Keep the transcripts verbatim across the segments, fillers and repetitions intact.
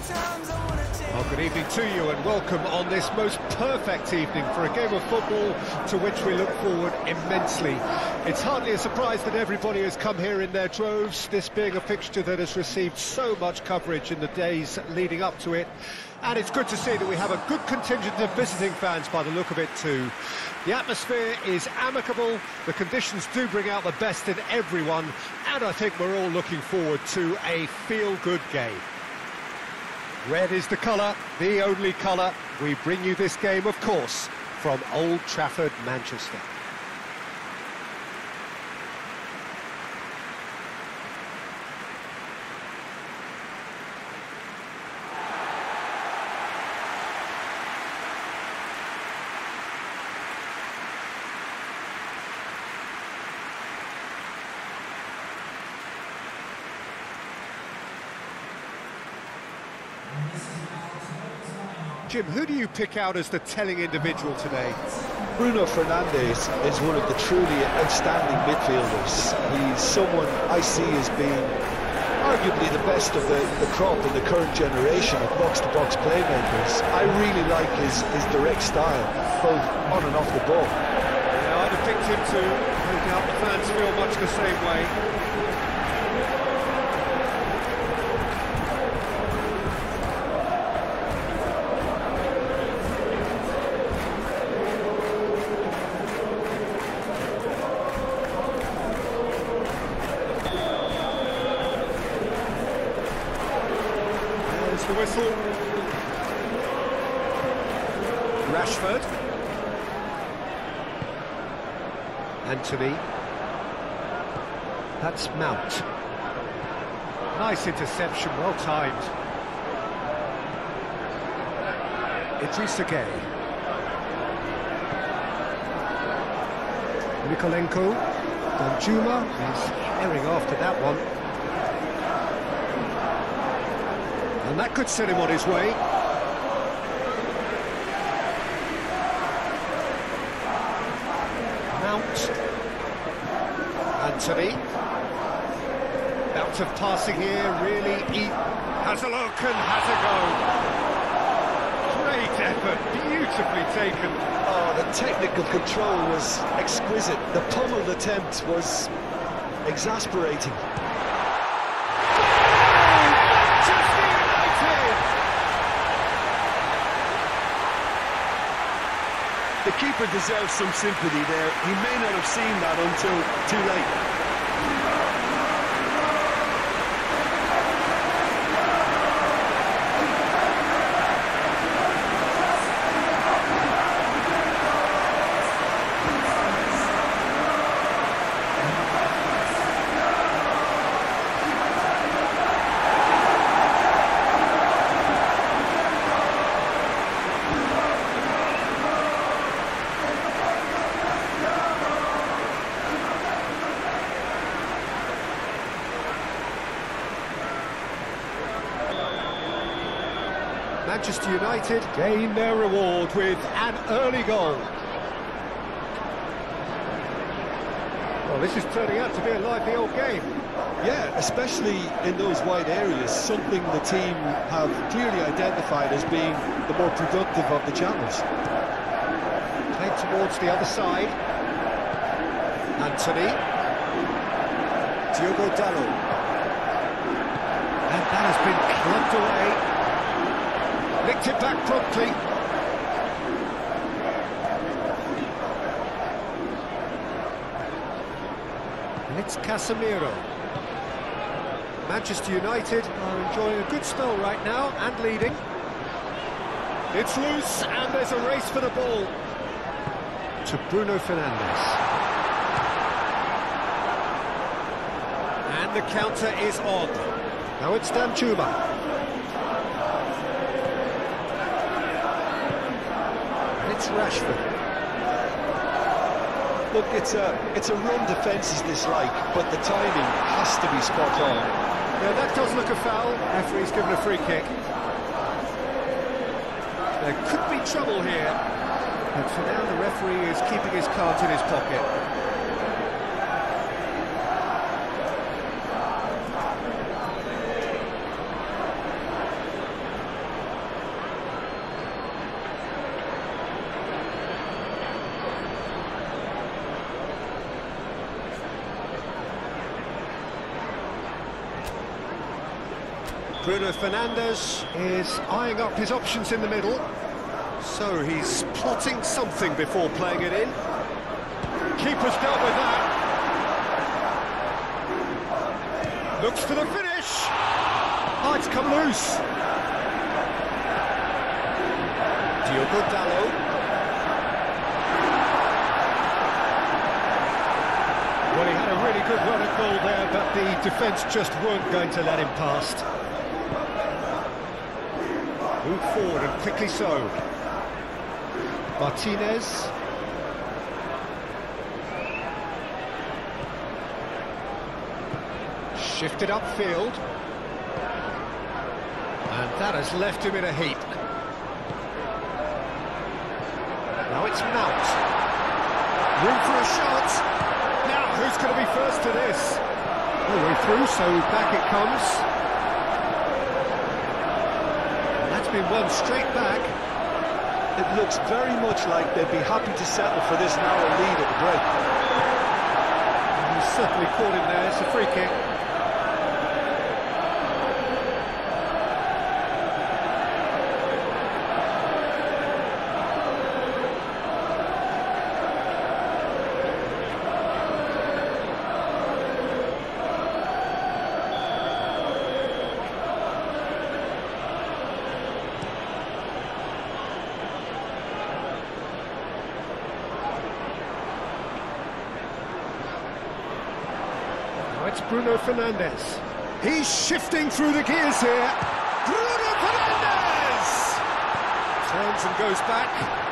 Well, good evening to you and welcome on this most perfect evening for a game of football to which we look forward immensely. It's hardly a surprise that everybody has come here in their droves, this being a fixture that has received so much coverage in the days leading up to it. And it's good to see that we have a good contingent of visiting fans by the look of it too. The atmosphere is amicable, the conditions do bring out the best in everyone, and I think we're all looking forward to a feel-good game. Red is the colour, the only colour. We bring you this game, of course, from Old Trafford, Manchester. Jim, who do you pick out as the telling individual today? Bruno Fernandes is one of the truly outstanding midfielders. He's someone I see as being arguably the best of the, the crop in the current generation of box-to-box playmakers. I really like his, his direct style, both on and off the ball. Yeah, I'd have picked him too. No doubt the fans feel much the same way. The whistle. Rashford. Anthony. That's Mount. Nice interception, well timed. Idrissa Gueye. Nikolenko. Danjuma is herring after that one. And that could set him on his way. Mount. Anthony. Bout of passing here, really. He has a look and has a go. Great effort, beautifully taken. Oh, the technical control was exquisite. The pummeled attempt was exasperating. The keeper deserves some sympathy there. He may not have seen that until too late. Manchester United gain their reward with an early goal. Well, this is turning out to be a lively old game. Yeah, especially in those wide areas, something the team have clearly identified as being the more productive of the channels. Played towards the other side. Anthony. Diogo Dalot. And that has been clubbed away. Nicked it back promptly. And it's Casemiro. Manchester United are enjoying a good spell right now and leading. It's loose and there's a race for the ball. To Bruno Fernandes. And the counter is on. Now it's Danjuma. It's Rashford. Look, it's a it's a run defence is dislike, but the timing has to be spot on. Yeah, that does look a foul. Referee's given a free kick. There could be trouble here, but for now the referee is keeping his cards in his pocket. Bruno Fernandes is eyeing up his options in the middle. So he's plotting something before playing it in. Keeper's dealt with that. Looks for the finish. Oh, it's come loose. Diogo Dalot. Well, he had a really good run at goal there, but the defence just weren't going to let him past. Move forward, and quickly so. Martinez. Shifted upfield. And that has left him in a heap. Now it's Mount. Room for a shot. Now, who's going to be first to this? All the way through, so back it comes. And that's been won straight back. It looks very much like they'd be happy to settle for this narrow lead at the break. He's certainly caught him there. It's a free kick. It's Bruno Fernandes. He's shifting through the gears here. Bruno Fernandes! Turns and goes back.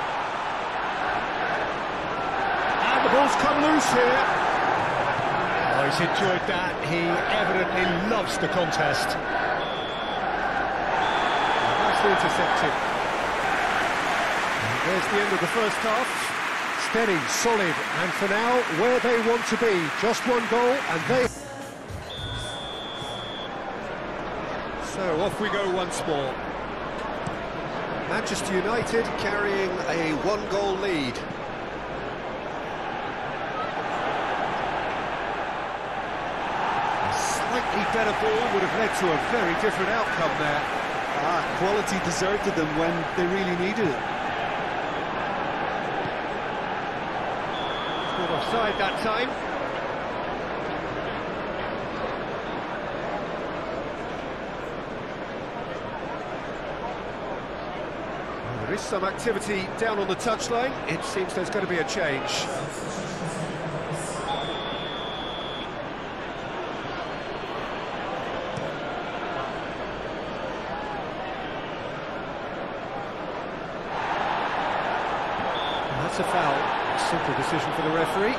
And the ball's come loose here. Oh, he's enjoyed that. He evidently loves the contest. Nicely intercepted. And there's the end of the first half. Steady, solid, and for now, where they want to be. Just one goal, and they... So off we go once more. Manchester United carrying a one-goal lead. A slightly better ball would have led to a very different outcome there. Ah, quality deserted them when they really needed it. Not offside that time. There is some activity down on the touchline. It seems there's going to be a change. And that's a foul. Simple decision for the referee.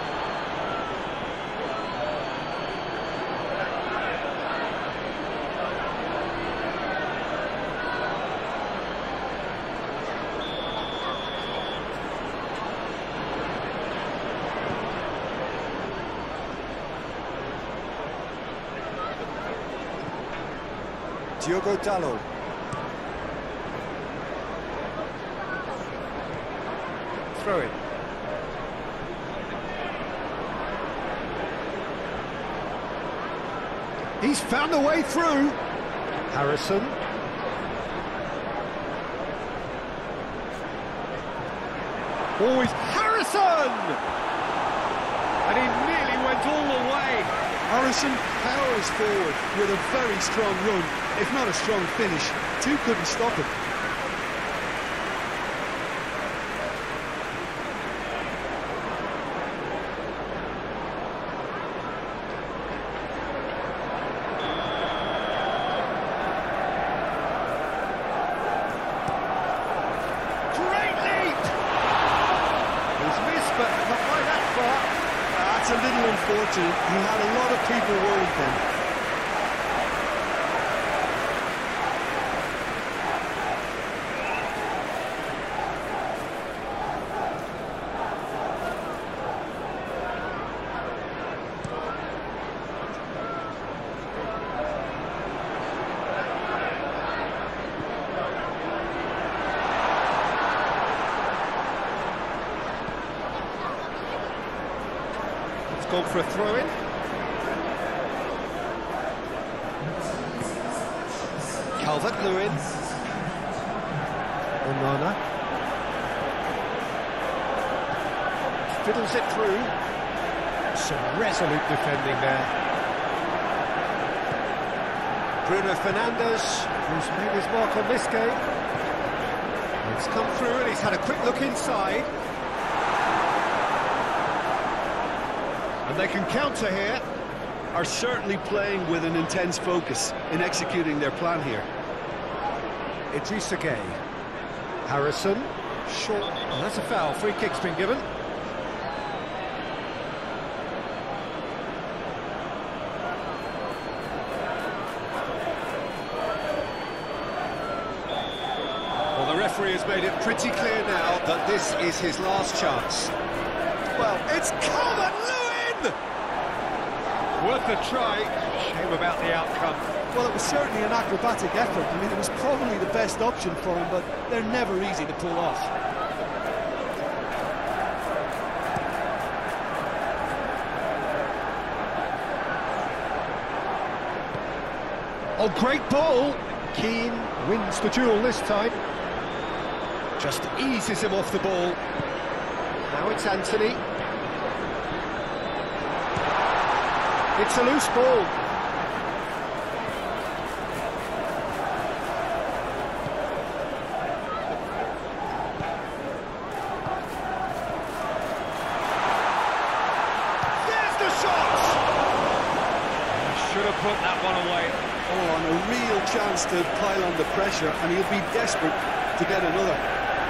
Diogo Dalot. Throw it. He's found a way through. Harrison. Oh, it's Harrison! And he nearly went all the way. Harrison powers forward with a very strong run, if not a strong finish. Two couldn't stop him. Great leap! He's missed, but not by that far. That's a little unfortunate. He had a lot of people worried then. Gone for a throw-in. Calvert-Lewin. Onana. Fiddles it through. Some resolute defending there. Bruno Fernandes, who's made his mark on this game. It's come through and he's had a quick look inside. And they can counter here. Are certainly playing with an intense focus in executing their plan here. Idrissa Gueye. Harrison. Short. Oh, that's a foul. Free kick's been given. Well, the referee has made it pretty clear now that this is his last chance. Well, it's Calvert-Lewin! Worth a try. Shame about the outcome. Well, it was certainly an acrobatic effort. I mean, it was probably the best option for him, but they're never easy to pull off. Oh, great ball! Keane wins the duel this time. Just eases him off the ball. Now it's Anthony. It's a loose ball. There's the shot! Should have put that one away. Oh, and a real chance to pile on the pressure, and he'll be desperate to get another.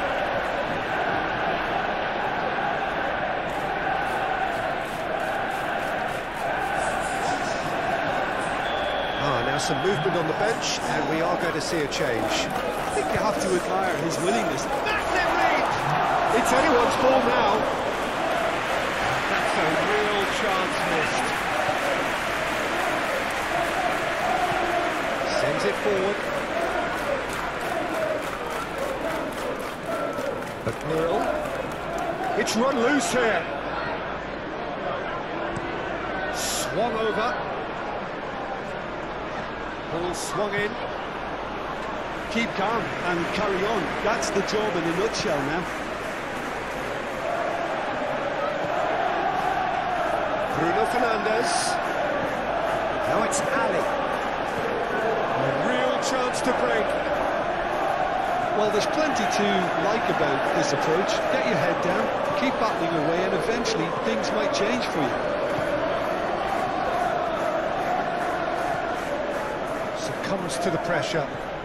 Some movement on the bench, and we are going to see a change. I think you have to admire his willingness. Massive lead! It's anyone's ball now. That's a real chance missed. Sends it forward. But Earl. It's run loose here. Swung over. Ball swung in. Keep calm and carry on. That's the job in a nutshell now. Bruno Fernandes. Now it's Ali. A real chance to break. Well, there's plenty to like about this approach. Get your head down, keep battling away, and eventually things might change for you. Comes to the pressure.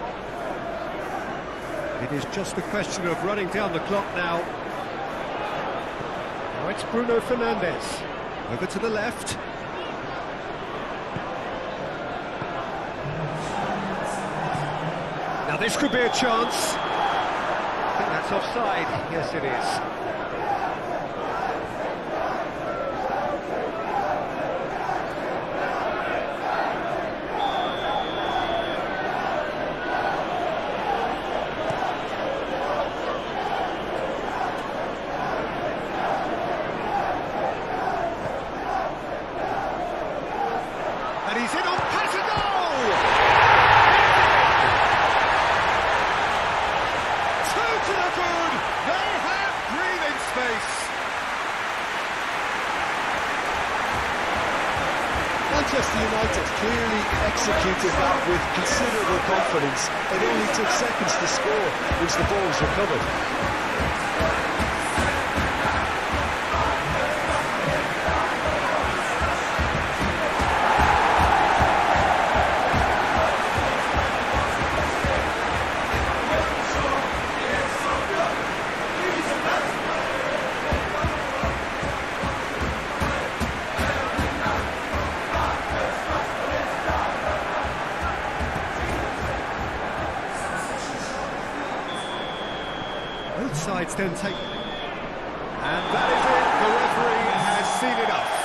It is just a question of running down the clock now. Now it's Bruno Fernandes. Over to the left. Now this could be a chance. I think that's offside. Yes, it is. And he's in on pass and goal! Two to the good! They have breathing space! Manchester United clearly executed that with considerable confidence. It only took seconds to score once the ball was recovered. Both sides then take... And that is it, the referee has seen enough.